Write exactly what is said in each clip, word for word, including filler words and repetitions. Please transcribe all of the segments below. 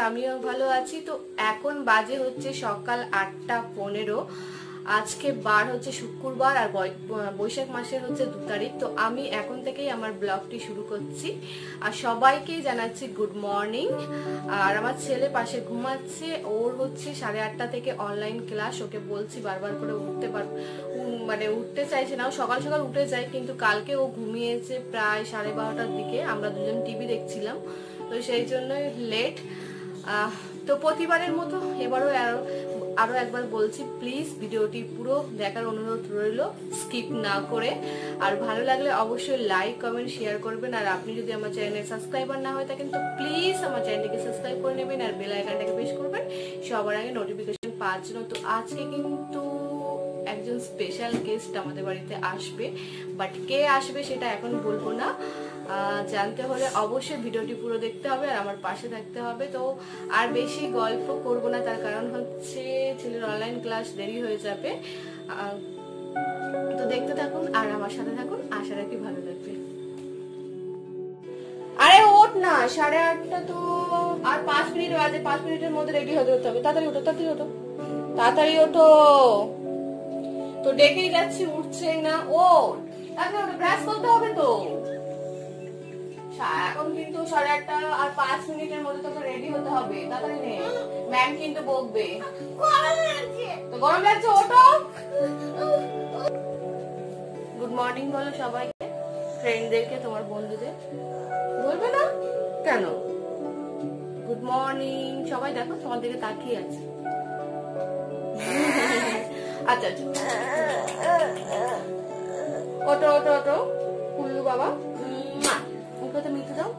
আমিও ভালো আছি। তো এখন বাজে হচ্ছে সকাল আটটা পনেরো। আজকে বার হচ্ছে শুক্রবার আর বৈশাখ মাসের হচ্ছে দু তারিখ। তো আমি এখন থেকেই আমার ব্লগটি শুরু করছি আর সবাইকেই জানাচ্ছি গুড মর্নিং। আর আমার ছেলে পাশে ঘুমাচ্ছে, ওর হচ্ছে সাড়ে আটটা থেকে অনলাইন ক্লাস। ওকে বলছি বারবার করে উঠতে পার মানে উঠতে চাইছে না, সকাল সকাল উঠে যায়, কিন্তু কালকে ও ঘুমিয়েছে প্রায় সাড়ে বারোটার দিকে। আমরা দুজন টিভি দেখছিলাম, তো সেই জন্য লেট। তো প্রতিবারের মতো এবারও আরো আরো একবার বলছি, প্লিজ ভিডিওটি পুরো দেখার অনুরোধ রইল, স্কিপ না করে। আর ভালো লাগলে অবশ্যই লাইক কমেন্ট শেয়ার করবেন। আর আপনি যদি আমার চ্যানেলের সাবস্ক্রাইবার না হয়ে থাকেন তো প্লিজ আমার চ্যানেলটিকে সাবস্ক্রাইব করে নেবেন আর বেল আইকনটাকে প্রেস করবেন সবার আগে নোটিফিকেশন পাওয়ার জন্য। তো আজকে কিন্তু একজন স্পেশাল গেস্ট আমাদের বাড়িতে আসবে, বাট কে আসবে সেটা এখন বলবো না। জানতে হলে অবশ্যই ভিডিওটি পুরো দেখতে হবে আর আমার পাশে থাকতে হবে। তো আর বেশি গল্প করব না, তার কারণ হচ্ছে ছেলের অনলাইন ক্লাস দেরি হয়ে যাবে। তো দেখতে থাকুন আর আমার সাথে থাকুন, আশা রাখি ভালো লাগবে। আরে ওঠ না, সাড়ে আটটা তো আর পাঁচ মিনিট বাজে, পাঁচ মিনিটের মধ্যে রেডি হতে হতে হবে। তাড়াতাড়ি ওঠো, তাড়াতাড়ি ওঠো, তাড়াতাড়ি ওঠো। তো ডেকেই যাচ্ছি, উঠছে না। ও তাড়াতাড়ি ওঠো, ব্রাশ করতে হবে তো। এখন কিন্তু সাড়ে আটটা আর পাঁচ মিনিটের মধ্যে তোকে রেডি হতে হবে, তাড়াতাড়ি নে, ম্যাম কিন্তু বকবে। তো গরম লাগছে, ওঠো। গুড মর্নিং বলো সবাইকে, ফ্রেন্ডদেরকে, তোমার বন্ধুদের বলবে না কেন? গুড মর্নিং সবাই, দেখো তোমার দিকে তাকিয়ে আছে। আচ্ছা আচ্ছা, ওটো ওটো ওটো কুল্লু বাবা, ওকে মিঠে দাও।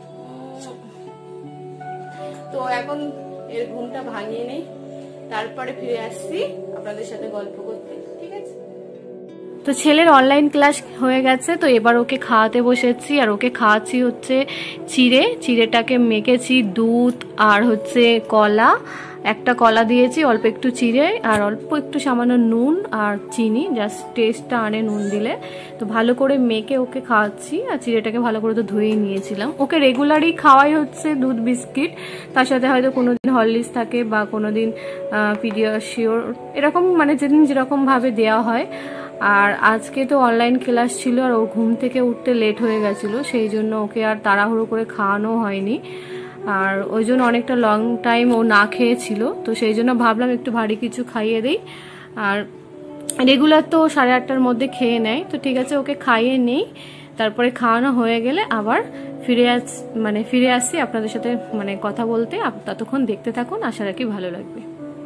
তো এখন এর ঘুমটা ভাঙিয়ে নেই, তারপরে ফিরে আসছি আপনাদের সাথে গল্প করতে, ঠিক আছে? তো ছেলের অনলাইন ক্লাস হয়ে গেছে, তো এবার ওকে খাওয়াতে বসেছি। আর ওকে খাওয়াচ্ছি হচ্ছে চিড়ে, চিড়েটাকে মেখেছি দুধ আর হচ্ছে কলা, একটা কলা দিয়েছি, অল্প একটু চিড়ে আর অল্প একটু সামান্য নুন আর চিনি, জাস্ট টেস্টটা আনে নুন দিলে। তো ভালো করে মেখে ওকে খাওয়াচ্ছি। আর চিড়েটাকে ভালো করে তো ধুয়েই নিয়েছিলাম। ওকে রেগুলারই খাওয়াই হচ্ছে দুধ বিস্কিট, তার সাথে হয়তো কোনোদিন হরলিক্স থাকে বা কোনোদিন পিডিয়াশিওর, এরকম মানে যেদিন যেরকম ভাবে দেওয়া হয়। আর আজকে তো অনলাইন ক্লাস ছিল আর ওর ঘুম থেকে উঠতে লেট হয়ে গেছিলো, সেই জন্য ওকে আর তাড়াহুড়ো করে খাওয়ানো হয়নি। আর ওই জন্য অনেকটা লং টাইম ও না খেয়েছিল, তো সেই জন্য ভাবলাম একটু ভারী কিছু খাইয়ে দিই। আর রেগুলার তো সাড়ে আটটার মধ্যে খেয়ে নেয়, তো ঠিক আছে ওকে খাইয়ে নেই, তারপরে খাওয়ানো হয়ে গেলে আবার ফিরে আস মানে ফিরে আসছি আপনাদের সাথে মানে কথা বলতে। ততক্ষণ দেখতে থাকুন, আশা রাখি ভালো লাগবে।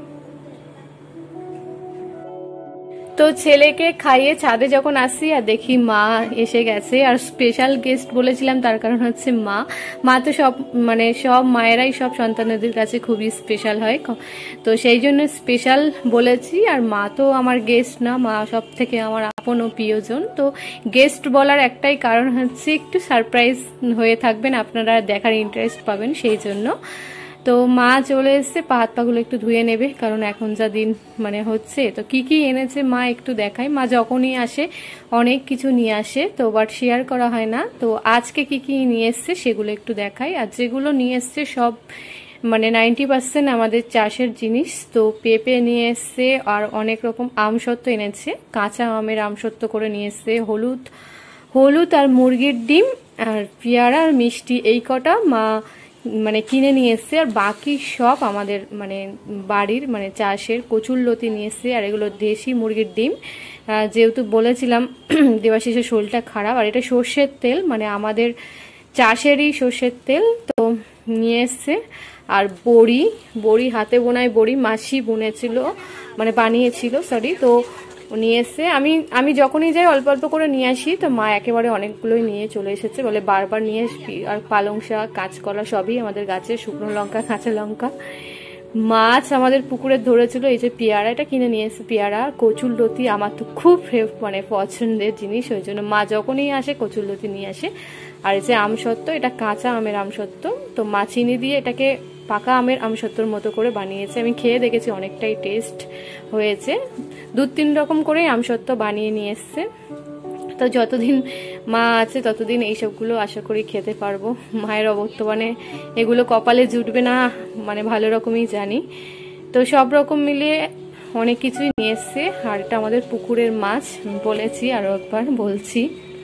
তো ছেলেকে খাইয়ে ছাদে যখন আসি আর দেখি মা এসে গেছে। আর স্পেশাল গেস্ট বলেছিলাম তার কারণ হচ্ছে মা মা তো সব মানে সব মায়েরাই সব সন্তানদের কাছে খুবই স্পেশাল হয়, তো সেই জন্য স্পেশাল বলেছি। আর মা তো আমার গেস্ট না, মা সব থেকে আমার আপন ও প্রিয়জন। তো গেস্ট বলার একটাই কারণ হচ্ছে একটু সারপ্রাইজ হয়ে থাকবেন আপনারা, দেখার ইন্টারেস্ট পাবেন সেই জন্য। তো মা চলে এসছে, পা হাত পাগুলো একটু ধুয়ে নেবে, কারণ এখন যা দিন মানে হচ্ছে। তো কি কি এনেছে মা একটু দেখায়, মা যখনই আসে অনেক কিছু নিয়ে আসে, তো বাট শেয়ার করা হয় না। তো আজকে কি কি নিয়ে এসছে সেগুলো একটু দেখাই। আর যেগুলো নিয়ে এসছে সব মানে নাইনটি পার্সেন্ট আমাদের চাষের জিনিস। তো পেঁপে নিয়ে এসছে আর অনেক রকম আমসত্ত্ব এনেছে, কাঁচা আমের আমসত্ত্ব করে নিয়ে এসছে, হলুদ হলুদ আর মুরগির ডিম আর পেয়ারা আর মিষ্টি, এই কটা মা মানে কিনে নিয়ে এসছে। আর বাকি সব আমাদের মানে বাড়ির মানে চাষের কচুরলতি নিয়ে এসছে। আর এগুলো দেশি মুরগির ডিম, যেহেতু বলেছিলাম দেবাশিসের শরীরটা খারাপ। আর এটা সর্ষের তেল, মানে আমাদের চাষেরই সর্ষের তেল, তো নিয়ে এসছে। আর বড়ি, বড়ি হাতে বোনায় বড়ি, মাসি বুনেছিল মানে বানিয়েছিল সরি, তো নিয়ে এসছে। আমি আমি যখনই যাই অল্প অল্প করে নিয়ে আসি, তো মা একেবারে অনেকগুলোই নিয়ে চলে এসেছে, বলে বারবার নিয়ে আসবি। আর পালং শাক, কাঁচকলা সবই আমাদের গাছে, শুকনো লঙ্কা, কাঁচা লঙ্কা, মাছ আমাদের পুকুরে ধরেছিল। এই যে পেয়ারা, এটা কিনে নিয়ে এসে পেয়ারা, কচুরলতি আমার তো খুব মানে পছন্দের জিনিস, ওই জন্য মা যখনই আসে কচুরলতি নিয়ে আসে। আর এই যে আমসত্ত্ব, এটা কাঁচা আমের আমসত্ত্ব, তো মা চিনি দিয়ে এটাকে পাকা আমের আমসত্ত্বর মতো করে বানিয়েছে। আমি খেয়ে দেখেছি, অনেকটাই টেস্ট হয়েছে। দু তিন রকম করে আমসত্ত্ব বানিয়ে নিয়ে এসছে। তো তো যতদিন মা আছে ততদিন এইসবগুলো আশা করি খেতে পারবো। মায়ের অবর্তমানে এগুলো কপালে জুটবে না মানে ভালো রকমই জানি। তো সব রকম মিলিয়ে অনেক কিছুই নিয়ে এসছে। আর এটা আমাদের পুকুরের মাছ, বলেছি আরো একবার বলছি।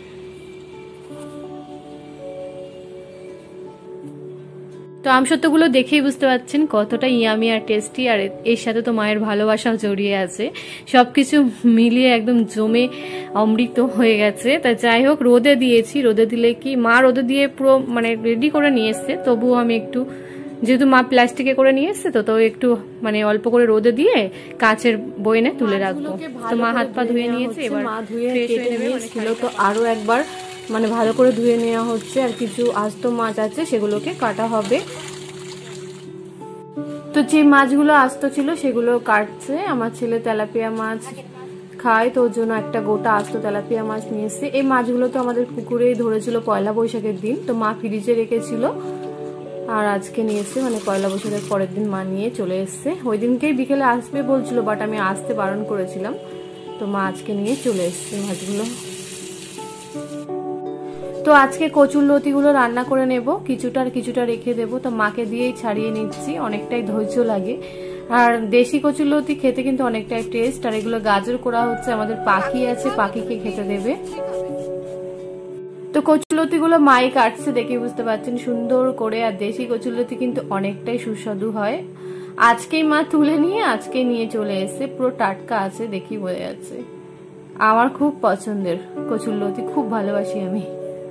তো আমসত্ত্বগুলো দেখেই বুঝতে পারছেন কতটা ইয়ামি আর টেস্টি, আর এর সাথে তো মায়ের ভালোবাসাও জড়িয়ে আছে। সবকিছু মিলিয়ে একদম জমে অমৃত হয়ে গেছে। তা যাই হোক, রোদে দিয়েছি। রোদে দিলে কি, মা রোদে দিয়ে পুরো মানে রেডি করে নিয়ে এসছে, তবুও আমি একটু, যেহেতু মা প্লাস্টিকে করে নিয়ে এসছে তো তো একটু মানে অল্প করে রোদে দিয়ে কাঁচের বয়নে তুলে রাখবো। তো মা হাত পা ধুয়ে নিয়েছে, এবার মা ধুয়ে কেটে নিয়েছিল, তো আরো একবার মানে ভালো করে ধুয়ে নেওয়া হচ্ছে। আর কিছু আস্ত মাছ আছে সেগুলোকে কাটা হবে। তো যে মাছগুলো আস্ত ছিল সেগুলো কাটছে। আমার ছেলে তেলাপিয়া মাছ খায়, তো ওর জন্য একটা গোটা আস্ত তেলাপিয়া মাছ নিয়ে এসছে। এই মাছগুলো তো আমাদের পুকুরেই ধরেছিল পয়লা বৈশাখের দিন, তো মা ফ্রিজে রেখেছিল আর আজকে নিয়ে এসছে, মানে পয়লা বৈশাখের পরের দিন মা নিয়ে চলে এসছে। ওই দিনকেই বিকেলে আসবে বলছিল, বাট আমি আসতে বারণ করেছিলাম, তো মা আজকে নিয়ে চলে এসছে মাছগুলো। তো আজকে কচুর লতিগুলো রান্না করে নেব, কিছুটা আর কিছুটা রেখে দেবো। তো মাকে দিয়েই ছাড়িয়ে নিচ্ছি, অনেকটাই ধৈর্য লাগে। আর দেশি কচুর লতি খেতে কিন্তু অনেকটাই টেস্ট। আর এগুলো গাজর করা হচ্ছে, আমাদের পাখি আছে, পাখিকে খেতে দেবে। তো কচুলতি গুলো মাই কাটছে, দেখে বুঝতে পারছেন সুন্দর করে। আর দেশি কচুলতি কিন্তু অনেকটাই সুস্বাদু হয়। আজকেই মা তুলে নিয়ে আজকে নিয়ে চলে এসে, পুরো টাটকা আছে, দেখি বোঝা যাচ্ছে। আমার খুব পছন্দের কচুলতি, খুব ভালোবাসি আমি।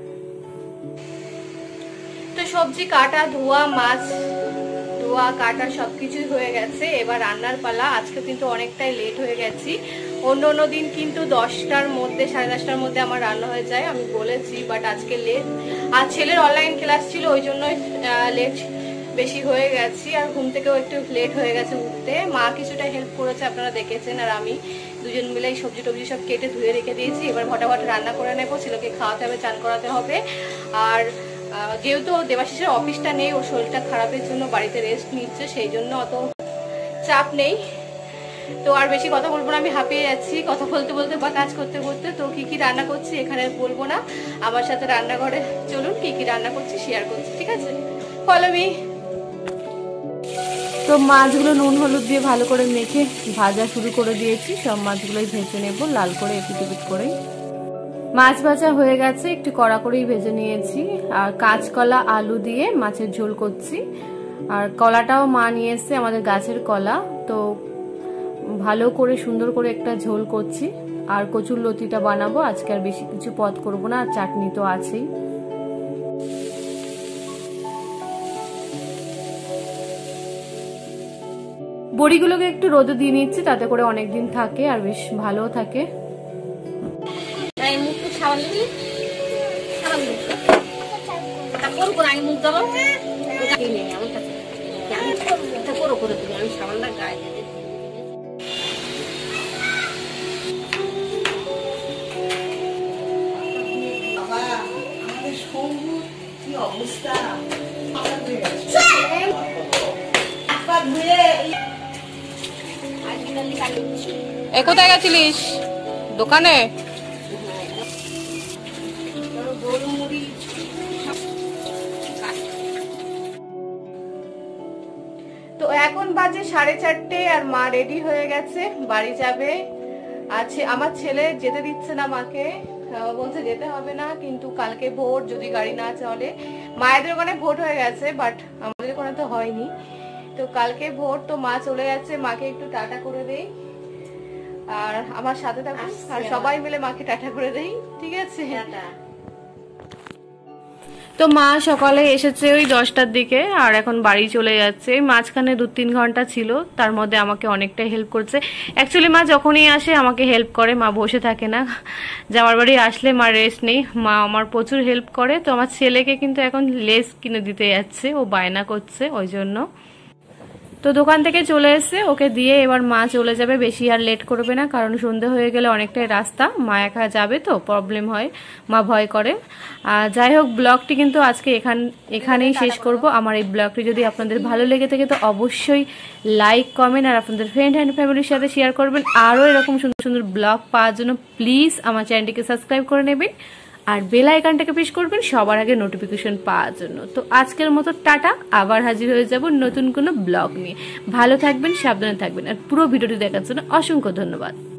তো সবজি কাটা, ধোয়া, মাছ ধোয়া, কাটা সবকিছুই হয়ে গেছে। এবার রান্নার পালা। আজকে কিন্তু অনেকটাই লেট হয়ে গেছি। অন্য অন্য দিন কিন্তু দশটার মধ্যে, সাড়ে দশটার মধ্যে আমার রান্না হয়ে যায়, আমি বলেছি, বাট আজকে লেট। আর ছেলের অনলাইন ক্লাস ছিল, ওই জন্যই লেট বেশি হয়ে গেছি। আর ঘুম থেকেও একটু লেট হয়ে গেছে উঠতে। মা কিছুটা হেল্প করেছে, আপনারা দেখেছেন। আর আমি দুজন মিলেই সবজি টবজি সব কেটে ধুয়ে রেখে দিয়েছি। এবার ফটাফট রান্না করে নেবো, ছেলেকে খাওয়াতে হবে, চান করাতে হবে। আর যেহেতু দেবাশিসের অফিসটা নেই, ওর শরীরটা খারাপের জন্য বাড়িতে রেস্ট নিচ্ছে, সেই জন্য অত চাপ নেই। তো আর বেশি কথা বলবো না, আমি হাঁপিয়ে যাচ্ছি কথা বলতে বলতে বা কাজ করতে করতে। তো কি কি রান্না করছি এখানে বলবো না, আমার সাথে রান্নাঘরে চলুন, কি কি রান্না করছি শেয়ার করছি, ঠিক আছে? Follow me. তো মাছগুলো নুন হলুদ দিয়ে ভালো করে মেখে ভাজা শুরু করে দিয়েছি। সব মাছগুলোই ভেজে নেব লাল করে, এপিট এপিট করে। মাছ ভাজা হয়ে গেছে, একটু কড়া করেই ভেজে নিয়েছি। আর কাঁচকলা আলু দিয়ে মাছের ঝোল করছি। আর কলাটাও মা নিয়ে এসছে, আমাদের গাছের কলা, তো ভালো করে সুন্দর করে একটা ঝোল করছি। আর কচুর লতিটা বানাবো আজকে, আর বেশি কিছু পদ করব না, আর চাটনি তো আছেই। বড়িগুলোকে একটু রোদে দিয়ে নিচ্ছি, তাতে করে অনেকদিন থাকে আর বেশ ভালো থাকে। এ কোথায় গেছিলিস? দোকানে? তো এখন বাজে সাড়ে চারটে, আর মা রেডি হয়ে গেছে, বাড়ি যাবে। আছে আমার ছেলে যেতে দিচ্ছে না মাকে, বলছে যেতে হবে না, কিন্তু কালকে ভোট, যদি গাড়ি না চলে। মায়েদের ওখানে ভোট হয়ে গেছে, বাট আমাদের ওখানে তো হয়নি। তো কালকে ভোট, তো মা চলে যাচ্ছে, মাকে একটু টাটা করে দেই। আর আমার সাথে থাকুন, আর সবাই মিলে মাকে টাটা করে দেই, ঠিক আছে? তো মা সকালে এসেছে ওই দশটার দিকে, আর এখন বাড়ি চলে যাচ্ছে। মাঝখানে দু তিন ঘন্টা ছিল, তার মধ্যে আমাকে অনেকটাই হেল্প করছে। অ্যাকচুয়ালি মা যখনই আসে আমাকে হেল্প করে, মা বসে থাকে না। জামার বাড়ি আসলে মা রেস্ট নেই, মা আমার প্রচুর হেল্প করে। তো আমার ছেলেকে কিন্তু এখন লেস কিনে দিতে যাচ্ছে, ও বায়না করছে, ওই জন্য। তো দোকান থেকে চলে এসে ওকে দিয়ে এবার মা চলে যাবে, বেশি আর লেট করবে না, কারণ সন্ধে হয়ে গেলে অনেকটাই রাস্তা, মা একা যাবে তো প্রবলেম হয়, মা ভয় করে। আর যাই হোক, ব্লগটি কিন্তু আজকে এখান এখানেই শেষ করব। আমার এই ব্লগটি যদি আপনাদের ভালো লেগে থাকে তো অবশ্যই লাইক, কমেন্ট আর আপনাদের ফ্রেন্ড অ্যান্ড ফ্যামিলির সাথে শেয়ার করবেন। আরও এরকম সুন্দর সুন্দর ব্লগ পাওয়ার জন্য প্লিজ আমার চ্যানেলটিকে সাবস্ক্রাইব করে নেবেন আর বেল আইকনটাকে প্রেস করবেন সবার আগে নোটিফিকেশন পাওয়ার জন্য। তো আজকের মতো টাটা, আবার হাজির হয়ে যাব নতুন কোনো ব্লগ নিয়ে। ভালো থাকবেন, সাবধানে থাকবেন, আর পুরো ভিডিওটি দেখার জন্য অসংখ্য ধন্যবাদ।